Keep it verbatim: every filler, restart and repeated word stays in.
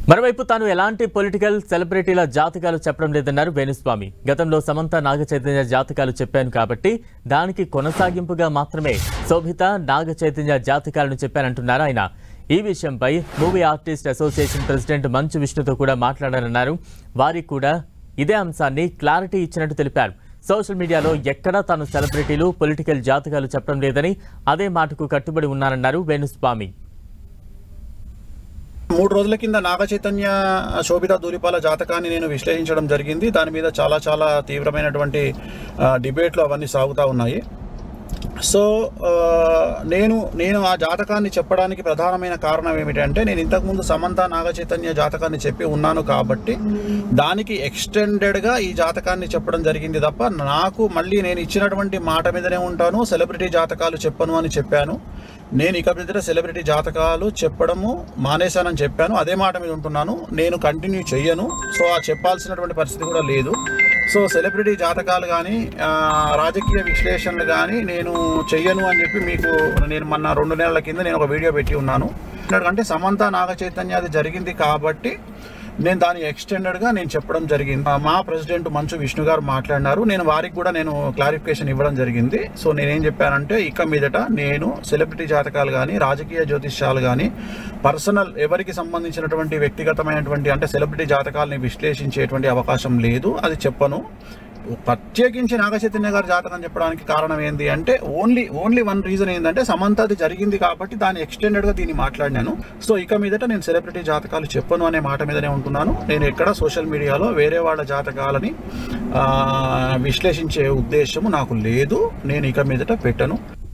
మరోవైపు తాను ఎలాంటి పొలిటికల్ సెలబ్రిటీల జాతకాలు చెప్పడం లేదన్నారు వేణుస్వామి. గతంలో సమంత నాగచైతన్య జాతకాలు చెప్పాను కాబట్టి దానికి కొనసాగింపుగా మాత్రమే శోభిత నాగచైతన్య జాతకాలను చెప్పానంటున్నారు ఆయన. ఈ విషయంపై మూవీ ఆర్టిస్ట్ అసోసియేషన్ ప్రెసిడెంట్ మంచు విష్ణుతో కూడా మాట్లాడారన్నారు. వారికి కూడా ఇదే అంశాన్ని క్లారిటీ ఇచ్చినట్టు తెలిపారు. సోషల్ మీడియాలో ఎక్కడా తాను సెలబ్రిటీలు పొలిటికల్ జాతకాలు చెప్పడం లేదని, అదే మాటకు కట్టుబడి ఉన్నారన్నారు వేణుస్వామి. మూడు రోజుల కింద నాగచైతన్య శోభిత ధూళిపాల జాతకాన్ని నేను విశ్లేషించడం జరిగింది. దాని మీద చాలా చాలా తీవ్రమైనటువంటి డిబేట్లు అవన్నీ సాగుతూ ఉన్నాయి. సో నేను నేను ఆ జాతకాన్ని చెప్పడానికి ప్రధానమైన కారణం ఏమిటంటే, నేను ఇంతకుముందు సమంత నాగచైతన్య జాతకాన్ని చెప్పి ఉన్నాను కాబట్టి దానికి ఎక్స్టెండెడ్గా ఈ జాతకాన్ని చెప్పడం జరిగింది తప్ప, నాకు మళ్ళీ నేను ఇచ్చినటువంటి మాట మీదనే ఉంటాను, సెలబ్రిటీ జాతకాలు చెప్పను అని చెప్పాను. నేను ఇక మీద సెలబ్రిటీ జాతకాలు చెప్పడము మానేశానని చెప్పాను. అదే మాట మీద ఉంటున్నాను, నేను కంటిన్యూ చెయ్యను. సో ఆ చెప్పాల్సినటువంటి పరిస్థితి కూడా లేదు. సో సెలబ్రిటీ జాతకాలు కానీ రాజకీయ విశ్లేషణలు కానీ నేను చెయ్యను అని చెప్పి మీకు నేను మొన్న రెండు నెలల కింద నేను ఒక వీడియో పెట్టి ఉన్నాను. ఎందుకంటే సమంత నాగచైతన్య అది జరిగింది కాబట్టి నేను దాని ఎక్స్టెండెడ్గా నేను చెప్పడం జరిగింది. మా ప్రెసిడెంట్ మంచు విష్ణు గారు మాట్లాడినారు. నేను వారికి కూడా నేను క్లారిఫికేషన్ ఇవ్వడం జరిగింది. సో నేనేం చెప్పానంటే, ఇక మీదట నేను సెలబ్రిటీ జాతకాలు కానీ రాజకీయ జ్యోతిష్యాలు కానీ పర్సనల్ ఎవరికి సంబంధించినటువంటి వ్యక్తిగతమైనటువంటి అంటే సెలబ్రిటీ జాతకాలని విశ్లేషించేటువంటి అవకాశం లేదు, అది చెప్పను. ప్రత్యేకించి నాగచైతన్య గారి జాతకం చెప్పడానికి కారణం ఏంటి అంటే, ఓన్లీ ఓన్లీ వన్ రీజన్ ఏంటంటే సమంత అది జరిగింది కాబట్టి దాన్ని ఎక్స్టెండెడ్గా దీన్ని మాట్లాడినాను. సో ఇక మీదట నేను సెలబ్రిటీ జాతకాలు చెప్పను అనే మాట మీదనే ఉంటున్నాను. నేను ఎక్కడ సోషల్ మీడియాలో వేరే వాళ్ళ జాతకాలని విశ్లేషించే ఉద్దేశము నాకు లేదు. నేను ఇక మీదట పెట్టను.